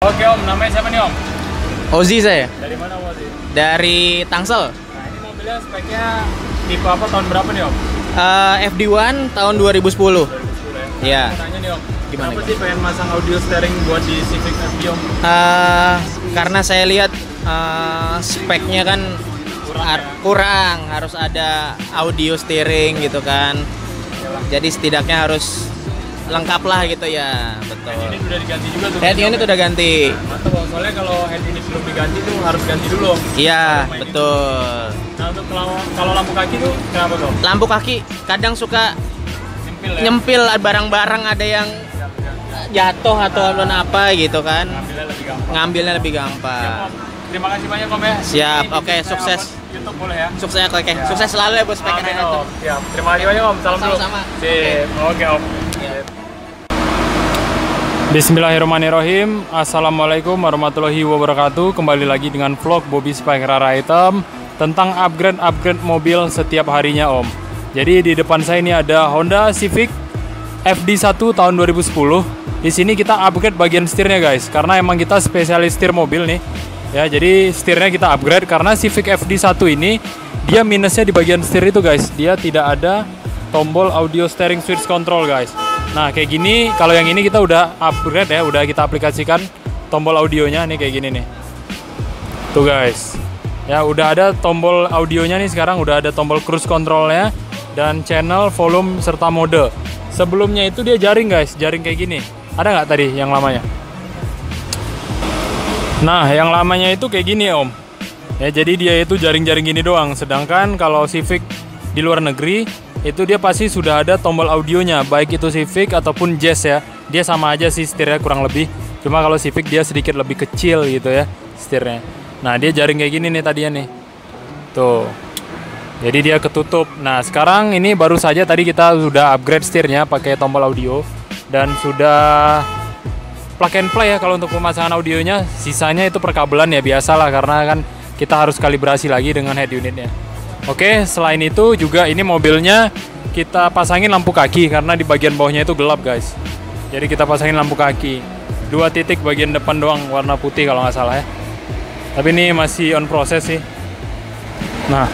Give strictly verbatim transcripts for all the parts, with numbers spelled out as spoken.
Oke Om, namanya siapa nih Om? Ozi saya. Dari mana Om Ozi? Dari Tangsel. Nah ini mobilnya speknya tipe apa, tahun berapa nih Om? Uh, F D satu tahun dua ribu sepuluh. dua ribu sepuluh ya? Iya. Mau nanya nih Om, Gimana, kenapa sih pengen masang audio steering buat di Civic F D Om? Uh, karena saya lihat uh, speknya kan kurang, ya? kurang, harus ada audio steering gitu kan. Yalah. Jadi setidaknya harus lengkap lah gitu ya, betul. Head unit udah diganti juga tuh. Head unit udah ganti. Mantap Om, soalnya kalau head unit belum diganti tuh harus ganti dulu Om. Iya, betul. Nah untuk kalau, kalau lampu kaki tuh kenapa tuh? Lampu kaki kadang suka Nyempil ya? nyempil barang-barang, ada yang Siap, siap, siap. jatuh atau apa gitu kan. Ngambilnya lebih gampang. Ngambilnya lebih Siap, gampang. Om. Terima kasih banyak Om ya. Siap, Ini oke, bisa sukses. upload YouTube boleh ya? Sukses, oke. Ya. Sukses selalu ya bos Speknya. Amin Om. Siap. Terima kasih banyak Om. Salam dulu. Sama-sama. Sip. Oke Om. Ya. Bismillahirrahmanirrahim. Assalamualaikum warahmatullahi wabarakatuh. Kembali lagi dengan vlog Bobby Spike Rara Item tentang upgrade-upgrade mobil setiap harinya Om. Jadi di depan saya ini ada Honda Civic F D satu tahun dua ribu sepuluh. Di sini kita upgrade bagian setirnya guys, karena emang kita spesialis setir mobil nih. Ya, jadi setirnya kita upgrade karena Civic F D satu ini dia minusnya di bagian setir itu guys. Dia tidak ada tombol audio steering switch control guys. Nah kayak gini, kalau yang ini kita udah upgrade ya, udah kita aplikasikan tombol audionya nih kayak gini nih. Tuh guys, ya udah ada tombol audionya nih sekarang, udah ada tombol cruise controlnya dan channel, volume serta mode. Sebelumnya itu dia jaring guys, jaring kayak gini. Ada nggak tadi yang lamanya? Nah yang lamanya itu kayak gini Om. Ya jadi dia itu jaring-jaring gini doang. Sedangkan kalau Civic di luar negeri itu dia pasti sudah ada tombol audionya, baik itu Civic ataupun Jazz ya. Dia sama aja sih setirnya kurang lebih. Cuma kalau Civic dia sedikit lebih kecil gitu ya setirnya. Nah dia jaring kayak gini nih tadinya nih. Tuh. Jadi dia ketutup. Nah sekarang ini baru saja tadi kita sudah upgrade setirnya pakai tombol audio. Dan sudah plug and play ya kalau untuk pemasangan audionya. Sisanya itu perkabelan ya biasalah, karena kan kita harus kalibrasi lagi dengan head unitnya. Oke, selain itu juga ini mobilnya kita pasangin lampu kaki karena di bagian bawahnya itu gelap guys. Jadi kita pasangin lampu kaki. Dua titik bagian depan doang warna putih kalau nggak salah ya. Tapi ini masih on proses sih. Nah,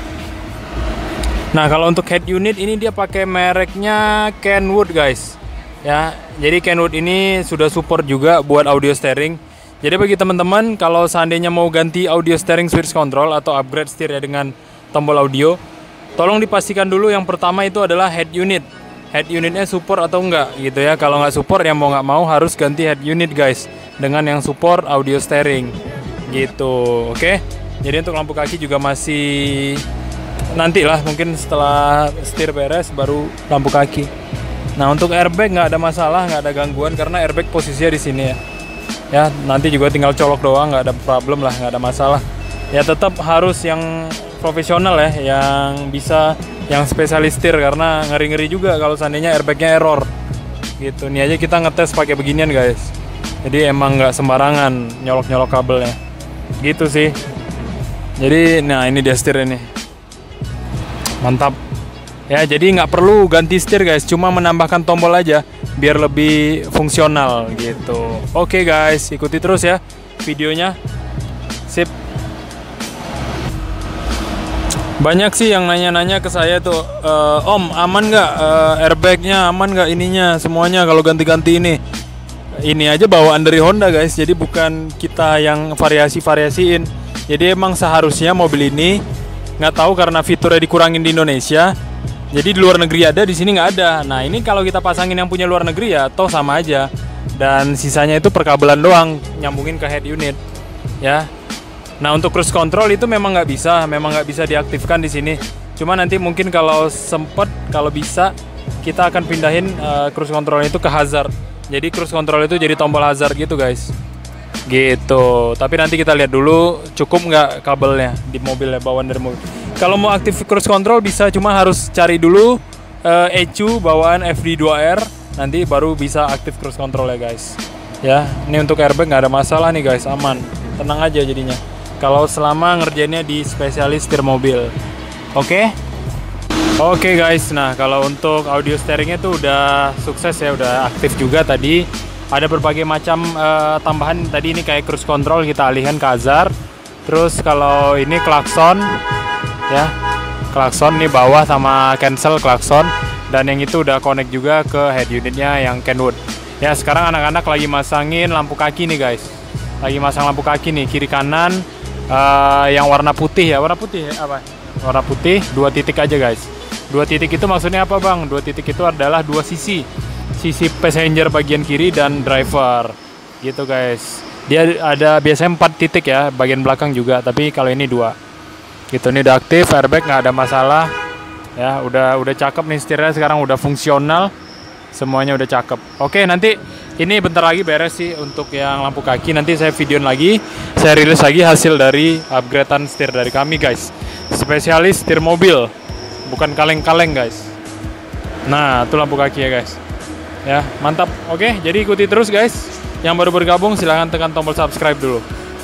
nah kalau untuk head unit ini dia pakai mereknya Kenwood guys. Ya, jadi Kenwood ini sudah support juga buat audio steering. Jadi bagi teman-teman kalau seandainya mau ganti audio steering switch control atau upgrade setir ya dengan tombol audio, tolong dipastikan dulu yang pertama itu adalah head unit. Head unitnya support atau enggak gitu ya. Kalau nggak support ya mau nggak mau harus ganti head unit guys dengan yang support audio steering gitu. Oke. Jadi untuk lampu kaki juga masih nanti lah, mungkin setelah setir beres baru lampu kaki. Nah untuk airbag nggak ada masalah, nggak ada gangguan karena airbag posisinya di sini ya. Ya nanti juga tinggal colok doang, nggak ada problem lah, nggak ada masalah. Ya tetap harus yang profesional ya, yang bisa, yang spesialis setir, karena ngeri-ngeri juga kalau seandainya airbagnya error gitu. Nih aja kita ngetes pakai beginian guys, jadi emang nggak sembarangan nyolok-nyolok kabelnya gitu sih. Jadi nah ini dia setir ini mantap ya. Jadi nggak perlu ganti setir guys, cuma menambahkan tombol aja biar lebih fungsional gitu. Oke guys, ikuti terus ya videonya. Sip. Banyak sih yang nanya-nanya ke saya tuh, e, Om aman nggak e, airbagnya, aman nggak ininya, semuanya kalau ganti-ganti ini. Ini aja bawaan dari Honda guys, jadi bukan kita yang variasi-variasiin. Jadi emang seharusnya mobil ini, nggak tahu karena fiturnya dikurangin di Indonesia, jadi di luar negeri ada, di sini nggak ada. Nah ini kalau kita pasangin yang punya luar negeri ya toh sama aja. Dan sisanya itu perkabelan doang, nyambungin ke head unit ya. Nah untuk cruise control itu memang nggak bisa, memang nggak bisa diaktifkan di sini. Cuma nanti mungkin kalau sempet, kalau bisa kita akan pindahin uh, cruise control itu ke hazard. Jadi cruise control itu jadi tombol hazard gitu guys. Gitu. Tapi nanti kita lihat dulu cukup nggak kabelnya di mobil ya, bawaan dari mobil. Kalau mau aktif cruise control bisa, cuma harus cari dulu uh, E C U bawaan F D dua R, nanti baru bisa aktif cruise control ya guys. Ya, ini untuk airbag nggak ada masalah nih guys, aman, tenang aja jadinya. Kalau selama ngerjainnya di spesialis setir mobil. Oke? Oke guys, nah kalau untuk audio steeringnya tuh udah sukses ya, udah aktif juga tadi. ada berbagai macam uh, tambahan. Tadi ini kayak cruise control kita alihkan ke hazard. Terus kalau ini klakson ya, klakson nih bawah sama cancel klakson, dan yang itu udah connect juga ke head unitnya yang Kenwood. Ya sekarang anak-anak lagi masangin lampu kaki nih guys, lagi masang lampu kaki nih kiri kanan uh, yang warna putih ya, warna putih ya, apa? Warna putih dua titik aja guys. Dua titik itu maksudnya apa bang? Dua titik itu adalah dua sisi, sisi passenger bagian kiri dan driver, gitu guys. Dia ada biasanya empat titik ya, bagian belakang juga, tapi kalau ini dua. Gitu, ini udah aktif, airbag nggak ada masalah, ya udah udah cakep nih setirnya sekarang udah fungsional, semuanya udah cakep. Oke nanti ini bentar lagi beres sih untuk yang lampu kaki. Nanti saya videoin lagi, saya rilis lagi hasil dari upgradean setir dari kami guys. Spesialis setir mobil, bukan kaleng-kaleng guys. Nah itu lampu kaki ya guys. Ya mantap. Oke jadi ikuti terus guys. Yang baru bergabung silahkan tekan tombol subscribe dulu.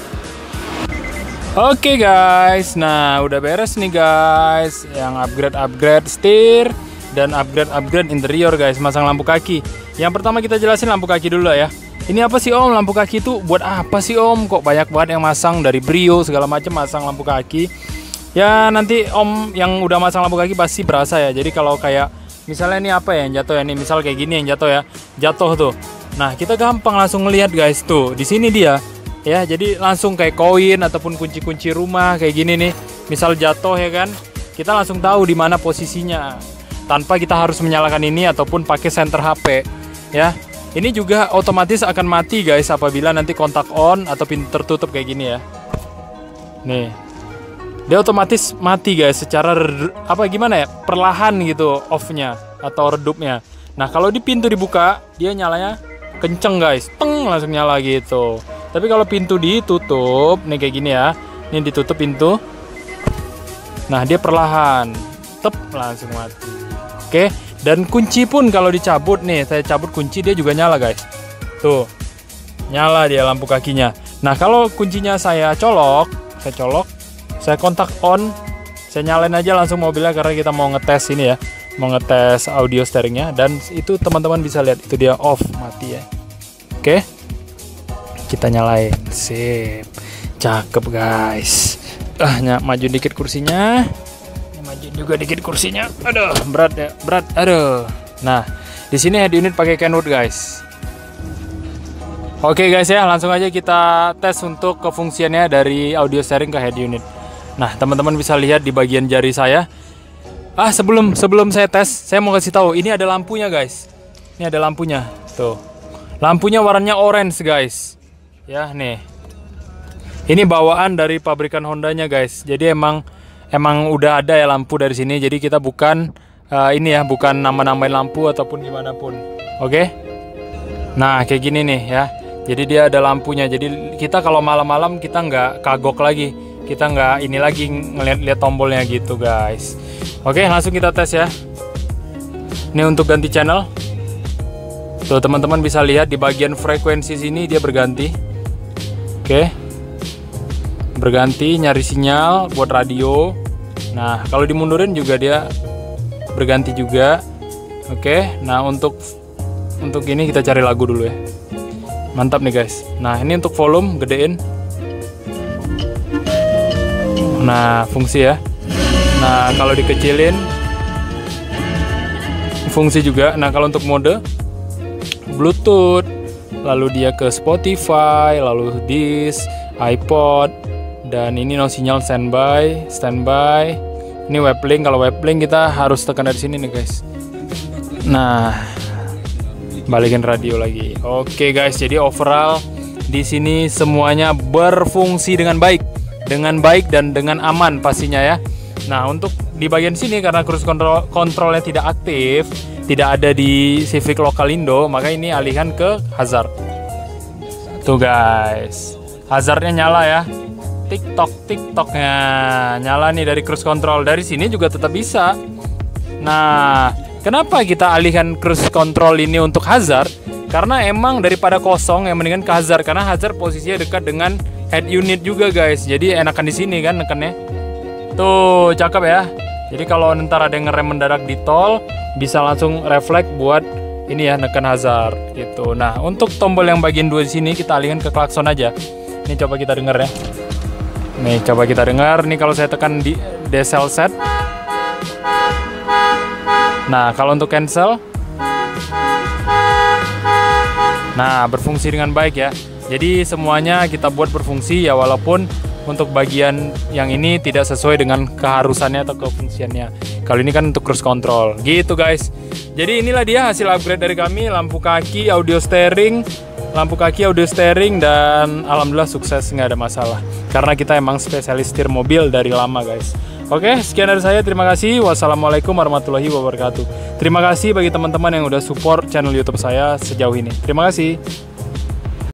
Oke guys, nah udah beres nih guys. Yang upgrade-upgrade setir dan upgrade-upgrade interior guys, masang lampu kaki. Yang pertama kita jelasin lampu kaki dulu ya. Ini apa sih om, lampu kaki itu buat apa sih om? Kok banyak banget yang masang, dari Brio segala macam masang lampu kaki. Ya nanti om yang udah masang lampu kaki pasti berasa ya. Jadi kalau kayak misalnya ini apa ya yang jatuh ya, nih misal kayak gini yang jatuh ya, jatuh tuh. Nah kita gampang langsung ngelihat guys tuh, di sini dia ya, jadi langsung kayak koin ataupun kunci-kunci rumah kayak gini nih, misal jatuh ya kan, kita langsung tahu di mana posisinya tanpa kita harus menyalakan ini ataupun pakai senter H P ya. Ini juga otomatis akan mati guys apabila nanti kontak on atau pintu tertutup kayak gini ya. Nih dia otomatis mati guys secara apa gimana ya, perlahan gitu off-nya atau redupnya. Nah kalau di pintu dibuka dia nyalanya kenceng guys, teng langsung nyala gitu. Tapi kalau pintu ditutup nih kayak gini ya, ini ditutup pintu, nah dia perlahan tep langsung mati. Oke, dan kunci pun kalau dicabut nih, saya cabut kunci dia juga nyala guys, tuh nyala dia lampu kakinya. Nah kalau kuncinya saya colok, saya colok, saya kontak on, saya nyalain aja langsung mobilnya karena kita mau ngetes ini ya, mau ngetes audio steeringnya, dan itu teman-teman bisa lihat itu dia off, mati ya. Oke kita nyalain, sip, cakep guys. Ah ny- maju dikit kursinya, maju juga dikit kursinya, aduh berat ya, berat, aduh. Nah di sini head unit pakai Kenwood guys. Oke guys ya, langsung aja kita tes untuk kefungsiannya dari audio steering ke head unit. Nah teman-teman bisa lihat di bagian jari saya. Ah sebelum sebelum saya tes, saya mau kasih tahu ini ada lampunya guys. Ini ada lampunya, tuh. Lampunya warnanya orange guys. Ya nih. Ini bawaan dari pabrikan Hondanya guys. Jadi emang emang udah ada ya lampu dari sini. Jadi kita bukan uh, ini ya, bukan nama-namain lampu ataupun gimana pun. Oke? Nah kayak gini nih ya. Jadi dia ada lampunya. Jadi kita kalau malam-malam kita nggak kagok lagi. Kita nggak ini lagi ngeliat-liat tombolnya gitu guys. Oke langsung kita tes ya. Ini untuk ganti channel. Tuh teman-teman bisa lihat di bagian frekuensi sini dia berganti. Oke. Berganti nyari sinyal buat radio. Nah, kalau dimundurin juga dia berganti juga. Oke. Nah, untuk untuk ini kita cari lagu dulu ya. Mantap nih guys. Nah, ini untuk volume gedein. Nah, fungsi ya. Nah, kalau dikecilin fungsi juga. Nah, kalau untuk mode Bluetooth, lalu dia ke Spotify, lalu disk, iPod, dan ini no sinyal standby, standby. Ini weblink, kalau weblink kita harus tekan dari sini nih guys. Nah, balikin radio lagi. Oke guys, jadi overall di sini semuanya berfungsi dengan baik, dengan baik dan dengan aman pastinya ya. Nah, untuk di bagian sini karena cruise control kontrolnya tidak aktif, tidak ada di Civic Lokalindo, maka ini alihkan ke hazard. Tuh guys, hazardnya nyala ya. TikTok, TikToknya nyala nih dari cruise control. Dari sini juga tetap bisa. Nah, kenapa kita alihkan cruise control ini untuk hazard? Karena emang daripada kosong yang mendingan ke hazard, karena hazard posisinya dekat dengan head unit juga guys. Jadi enakan di sini kan nekannya. Tuh, cakep ya. Jadi kalau ntar ada yang ngerem mendadak di tol, bisa langsung refleks buat ini ya, neken hazard gitu. Nah, untuk tombol yang bagian dua di sini kita alihkan ke klakson aja. Ini coba kita dengar ya. Nih, coba kita dengar. Nih kalau saya tekan di decel set. Nah, kalau untuk cancel. Nah, berfungsi dengan baik ya. Jadi semuanya kita buat berfungsi ya, walaupun untuk bagian yang ini tidak sesuai dengan keharusannya atau kefungsiannya. Kalau ini kan untuk cruise control gitu guys. Jadi inilah dia hasil upgrade dari kami, lampu kaki, audio steering, lampu kaki, audio steering, dan alhamdulillah sukses, nggak ada masalah. Karena kita emang spesialis setir mobil dari lama guys. Oke, sekian dari saya, terima kasih. Wassalamualaikum warahmatullahi wabarakatuh. Terima kasih bagi teman-teman yang udah support channel YouTube saya sejauh ini. Terima kasih.